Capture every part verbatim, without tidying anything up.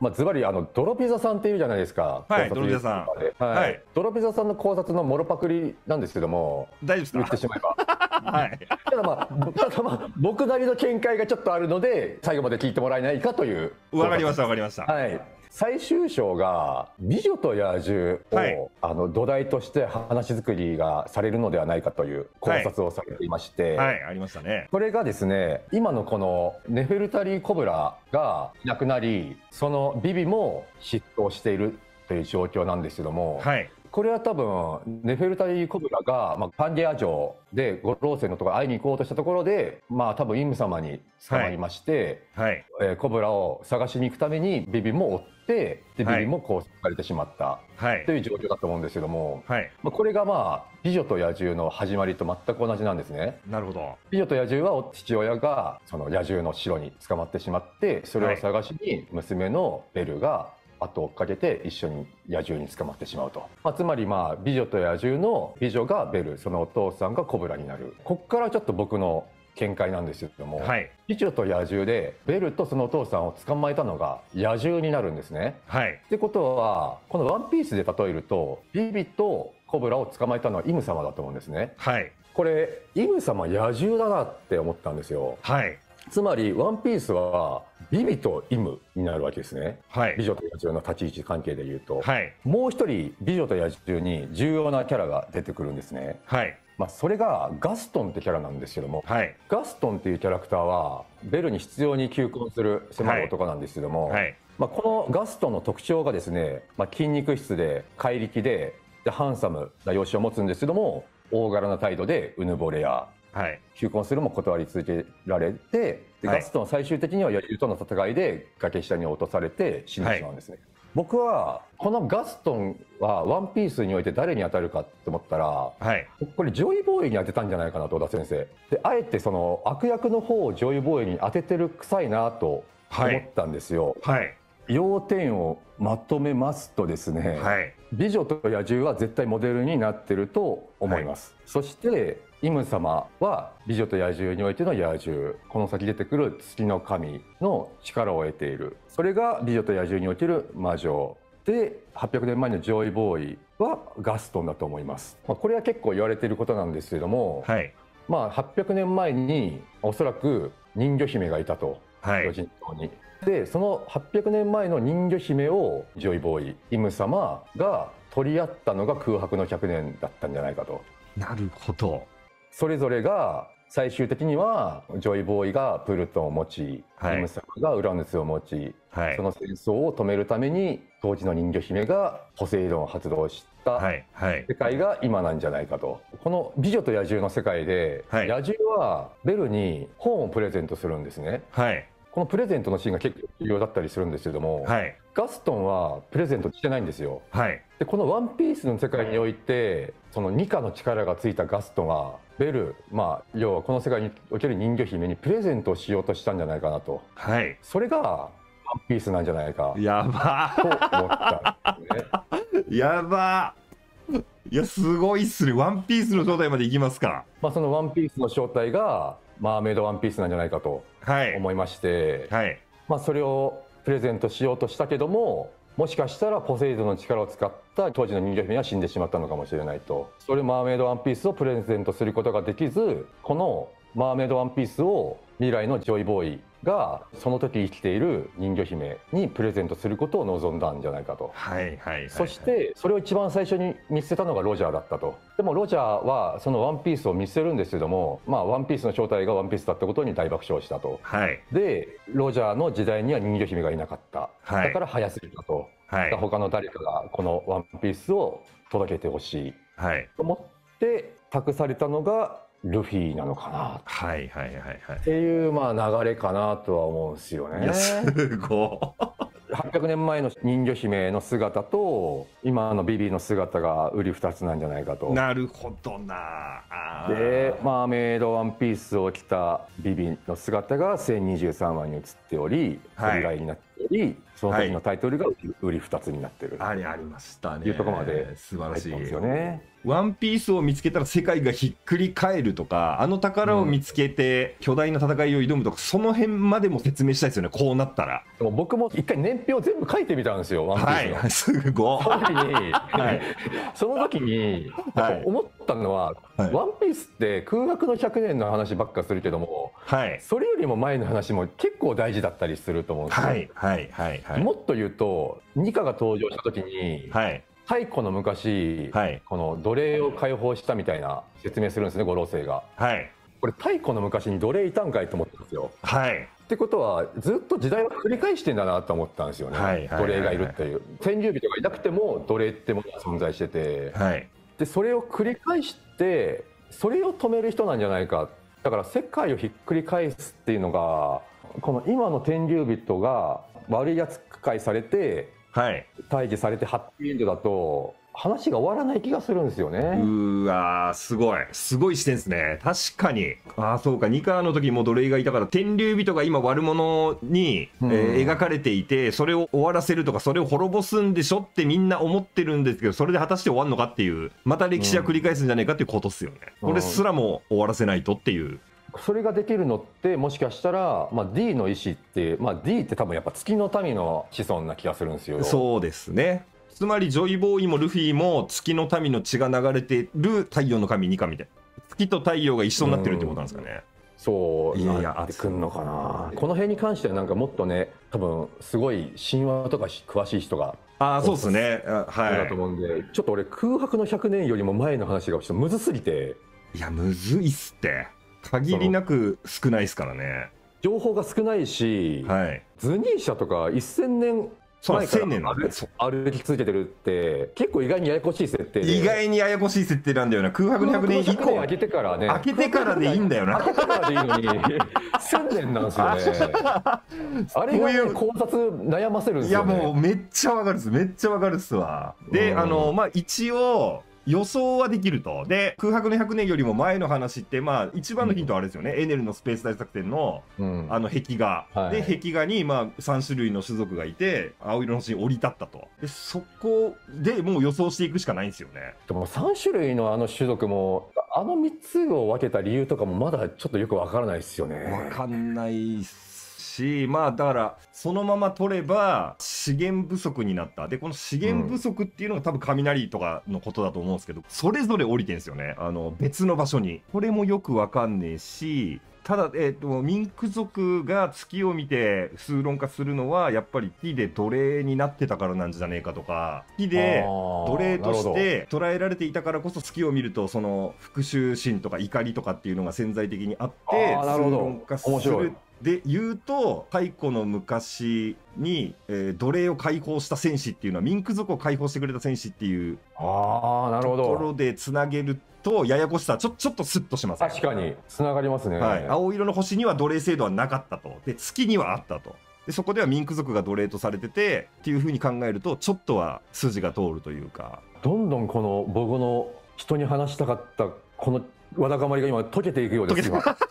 まあ、ズバリあのドロピザさんっていうじゃないですか。 はい、ドロピザさん。 はい、はい、ドロピザさんの考察のもろパクリなんですけども、 大丈夫ですか？ 言ってしまえば。 はい。 ただまあ、ただまあ、僕なりの見解がちょっとあるので、最後まで聞いてもらえないかという。 わかりました、わかりました。 はい。最終章が美女と野獣を、はい、あの土台として話作りがされるのではないかという考察をされていまして、 はい、はい、ありましたね。 それがですね、今のこのネフェルタリーコブラがいなくなり、そのビビも失踪しているという状況なんですけども、はい、これは多分ネフェルタリーコブラが、まあ、パンゲア城で五老星のところ会いに行こうとしたところで、まあ多分イム様に捕まりまして、はいはい、えー、コブラを探しに行くためにビビも追ってでビビも拘束されてしまったという状況だと思うんですけども、はい、まあこれがまあ美女と野獣の始まりと全く同じなんですね。 なるほど。 美女と野獣は父親がその野獣の城に捕まってしまって、それを探しに娘のベルが後を追っかけて一緒に野獣に捕まってしまうと、まあ、つまりまあ美女と野獣の美女がベル、そのお父さんがコブラになる。こっからちょっと僕の見解なんですけども、はい、美女と野獣でベルとそのお父さんを捕まえたのが野獣になるんですね。はい、ってことはこの「ワンピースで例えるとビビとコブラを捕まえたのはイム様だと思うんですね。はい、これイム様野獣だなって思ったんですよ。はい、つまりワンピースはビビとイムになるわけですね。はい、美女と野獣の立ち位置関係でいうと、はい、もう一人美女と野獣に重要なキャラが出てくるんですね。はい、まあそれがガストンってキャラなんですけども、はい、ガストンっていうキャラクターはベルに執拗に求婚する狭い男なんですけども、はいはい、まあこのガストンの特徴がですね、まあ、筋肉質で怪力で、でハンサムな容姿を持つんですけども、大柄な態度でうぬぼれや、はい、求婚するも断り続けられて、でガストンは最終的には野獣との戦いで崖下に落とされて死んでしまうんですね。はい、僕はこのガストンはワンピースにおいて誰に当たるかって思ったら、はい、これジョイボーイに当てたんじゃないかなと、小田先生で、あえてその悪役の方をジョイボーイに当ててる臭いなと思ったんですよ。はいはい、要点をまとめますとですね、はい、美女と野獣は絶対モデルになってると思います。はい、そしてイム様は美女と野獣においての野獣、この先出てくる月の神の力を得ている。それが美女と野獣における魔女で、はっぴゃくねんまえのジョイボーイはガストンだと思います。まあ、これは結構言われていることなんですけれども、はい、まあはっぴゃくねんまえにおそらく人魚姫がいたと、巨人島に。でそのはっぴゃくねんまえの人魚姫をジョイボーイ、イム様が取り合ったのが空白のひゃくねんだったんじゃないかと。 なるほど。 それぞれが最終的にはジョイボーイがプルトンを持ち、はい、イム様がウラヌスを持ち、はい、その戦争を止めるために当時の人魚姫がポセイドンを発動した世界が今なんじゃないかと。この美女と野獣の世界で、はい、野獣はベルに本をプレゼントするんですね。はい、このプレゼントのシーンが結構重要だったりするんですけども、はい、ガストンはプレゼントしてないんですよ。はい、でこの「ワンピースの世界においてそのニカの力がついたガストンがベル、まあ要はこの世界における人魚姫にプレゼントをしようとしたんじゃないかなと。はい、それがワンピースなんじゃないかやばと思ったんですね。 やばいやすごいっすね。ワンピースの正体までいきますか。 まあそのワンピースの正体がマーメイドワンピースなんじゃないかと思いまして、はいはい、まあそれをプレゼントしようとしたけども、もしかしたらポセイドンの力を使った当時の人魚姫は死んでしまったのかもしれないと。それマーメイドワンピースをプレゼントすることができず、このマーメイドワンピースを未来のジョイボーイがその時生きている人魚姫にプレゼントすることを望んだんじゃないかと。そしてそれを一番最初に見捨てたのがロジャーだったと。でもロジャーはそのワンピースを見捨てるんですけども、まあワンピースの正体がワンピースだったことに大爆笑したと。はい、でロジャーの時代には人魚姫がいなかった、はい、だから早すぎたと。はい、他の誰かがこのワンピースを届けてほしい、はい、と思って託されたのがルフィなのかなっていうまあ流れかなとは思うんですよね。いやすごいはっぴゃくねんまえの人魚姫の姿と今のビビの姿が売り二つなんじゃないかと。 なるほどな。 でマーメイドワンピースを着たビビの姿がせんにじゅうさんわに移っており、はい、取り合いになってよりその時のタイトルが売りふたつになってる、 あれありましたね。 いうところまで素晴らしい入ったんですよね。 ワンピースを見つけたら世界がひっくり返るとか、あの宝を見つけて巨大な戦いを挑むとか、その辺までも説明したいですよね、こうなったら。 でも僕も一回年表全部書いてみたんですよ、ワンピースの。 はい、すごい。 その時に、 はい、 その時にはい思ったのは、 はい、 ワンピースって空白のひゃくねんの話ばっかするけども、 はい、 それよりも前の話も結構大事だったりすると思うんですよ。 はい、はい、はい、はい。 もっと言うと、ニカが登場した時に、 はい、 太古の昔、 はい、 この奴隷を解放したみたいな説明するんですね、五老星が。 はい、 これ太古の昔に奴隷いたんかいと思ったんですよ。 はい。 ってことはずっと時代を繰り返してんだなと思ったんですよね、 はいはいはいはい奴隷がいるっていう。天竜人がいなくても奴隷ってものが存在してて、 はい、 でそれを繰り返してそれを止める人なんじゃないか。だから世界をひっくり返すっていうのが、この今の天竜人が悪い扱いされて、 はい、 退治されてハッピーエンドだと話が終わらない気がするんですよね。 うーわー、すごいすごい視点ですね。確かに。ああ、そうか、ニカの時も奴隷がいたから、天竜人が今悪者に、 うんえー描かれていて、それを終わらせるとかそれを滅ぼすんでしょってみんな思ってるんですけど、それで果たして終わるのかっていう、また歴史は繰り返すんじゃないかっていうことっすよね、 うん、 これすらも終わらせないとっていう。 それができるのってもしかしたら、まあ、D の意思って、まあ、D って多分やっぱ月の民の子孫な気がするんですよ。 そうですね。つまりジョイボーイもルフィも月の民の血が流れてる太陽の神ニカみたいな、月と太陽が一緒になってるってことなんですかね。 そういやいやなってくんのかな。この辺に関してはなんかもっとね、多分すごい神話とか詳しい人がああ、そうですね。あ、はだと思うんで、ちょっと俺空白のひゃくねんよりも前の話がちょっとむずすぎて。 いや、むずいっすって。限りなく少ないですからね。 情報が少ないし、 はい、 ズニーシャとかせんねん前から歩き続けてるって結構意外にややこしい設定で、 意外にややこしい設定なんだよな。空白のひゃくねん以降開けてからね、 開けてからでいいんだよな。 開けてからでいいのにせんねんなんですよね。あれがね、考察悩ませるんですよね。 いやもうめっちゃわかるっす、めっちゃわかるっすわ。で、あのまあ一応予想はできると。で、空白のひゃくねんよりも前の話って、まあ、一番のヒントはあれですよね。うん、エネルのスペース大作戦の、うん、あの、壁画。はい、で、壁画に、まあ、さん種類の種族がいて、青色の星に降り立ったと。で、そこでもう予想していくしかないんですよね。 でも、さん種類のあの種族も、あのみっつを分けた理由とかもまだちょっとよくわからないですよね。 わかんないっす。し、まあだからそのまま取れば資源不足になった。でこの資源不足っていうのが多分雷とかのことだと思うんですけど、それぞれ降りてんですよね、あの別の場所に。これもよくわかんねえし、ただ、えー、とミンク族が月を見て数論化するのはやっぱり木で奴隷になってたからなんじゃねえかとか、木で奴隷として捉えられていたからこそ月を見るとその復讐心とか怒りとかっていうのが潜在的にあって数論化する。で言うと、太古の昔に、えー、奴隷を解放した戦士っていうのはミンク族を解放してくれた戦士っていうところでつなげるとややこしさちょちょっとスッとします、ね、 確かにつながりますね、 はい、青色の星には奴隷制度はなかったと。で月にはあったと。でそこではミンク族が奴隷とされててっていうふうに考えるとちょっとは筋が通るというか、 どんどんこの僕の人に話したかったこのわだかまりが今溶けていくようです。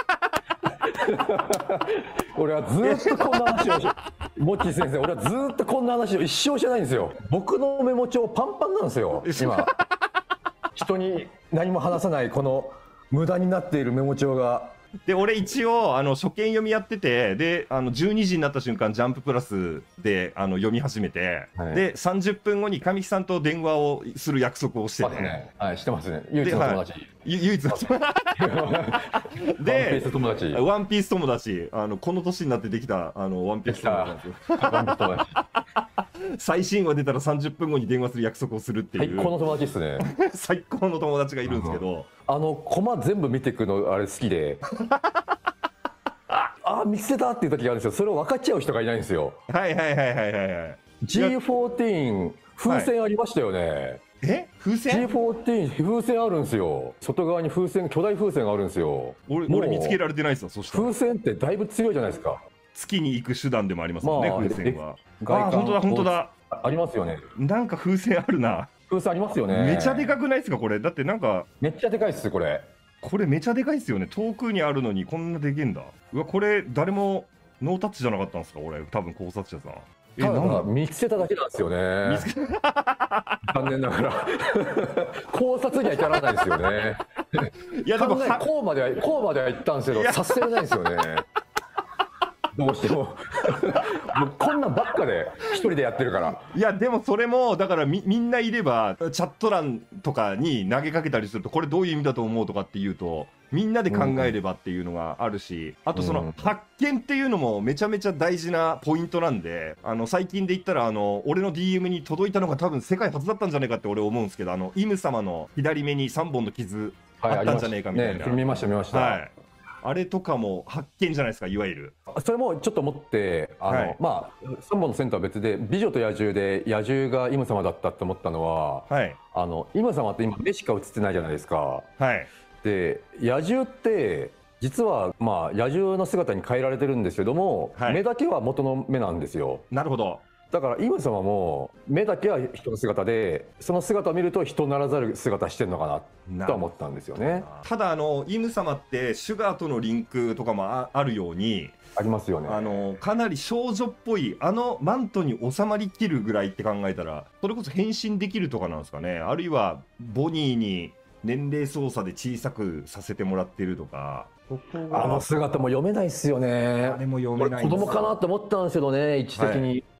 俺はずっとこんな話をしモッチー先生、俺はずっとこんな話を一生してないんですよ。僕のメモ帳パンパンなんですよ今。人に何も話さないこの無駄になっているメモ帳が。 で俺一応あの初見読みやってて、であのじゅうにじになった瞬間ジャンププラスであの読み始めて、はい、でさんじゅっぷんごに神木さんと電話をする約束をしてて、ね、 はい、してますね。唯一の友達、はい、 唯一の友達でワンピース友達ワンピース友達、あのこの年になってできたあのワンピース友達なんですよ。最新話出たらさんじゅっぷんごに電話する約束をするっていう最高の友達ですね。 最高の友達がいるんですけど、 あのコマ全部見ていくのあれ好きであ見つけたっていう時があるんですよ。それを分かっちゃう人がいないんですよ。 はいはいはいはいはいはい。 ジーフォーティーン 風船ありましたよね、はい、 え風船ジーフォーティーン 風船あるんですよ。外側に風船巨大風船があるんですよ。 俺俺見つけられてないですよ。そしたら風船ってだいぶ強いじゃないですか。 月に行く手段でもありますもんね、まあ、風船は。 ああ本当だ本当だありますよね。 なんか風船あるな。 風船ありますよね。 めちゃでかくないですかこれ。だってなんかめっちゃでかいっすこれ。 これめちゃでかいっすよね。遠くにあるのにこんなでけえんだ。うわこれ誰もノータッチじゃなかったんですか俺。多分考察者さんえ、 ただなんだ見つけただけなんですよね。 見つけ残念ながら考察には至らないですよね。 いやでも考えこうまではこうまでは言ったんですけど、させられないんですよね。どうしてももうこんなんばっかで一人でやってるから。 いやでもそれもだからみみんないればチャット欄とかに投げかけたりすると、これどういう意味だと思うとかっていうと、みんなで考えればっていうのがあるし、あとその発見っていうのもめちゃめちゃ大事なポイントなんで、あの最近で言ったらあの俺の ディーエム に届いたのが多分世界初だったんじゃないかって俺思うんですけど、あのイム様の左目にさんぼんの傷あったんじゃねえかみたいな、 ね、見ました見ました、 はい、あれとかも発見じゃないですか、いわゆる。 それもちょっと思ってあの、 はい、 まあさんぼんの線とは別で美女と野獣で野獣がイム様だったって思ったのは、 はい、 あのイム様って今目しか映ってないじゃないですか。 はい、 で野獣って実はまあ野獣の姿に変えられてるんですけども、はい、目だけは元の目なんですよ。 なるほど。 だからイム様も目だけは人の姿で、その姿を見ると人ならざる姿してるのかなとは思ったんですよね。 ただあのイム様ってシュガーとのリンクとかも あ, あるようにありますよね。 あのかなり少女っぽいあのマントに収まりきるぐらいって考えたら、それこそ変身できるとかなんですかね。あるいはボニーに年齢操作で小さくさせてもらってるとか。 あの姿も読めないっすよね。 あれも読めないんですよ。 子供かなと思ったんですけどね、位置的に。はい、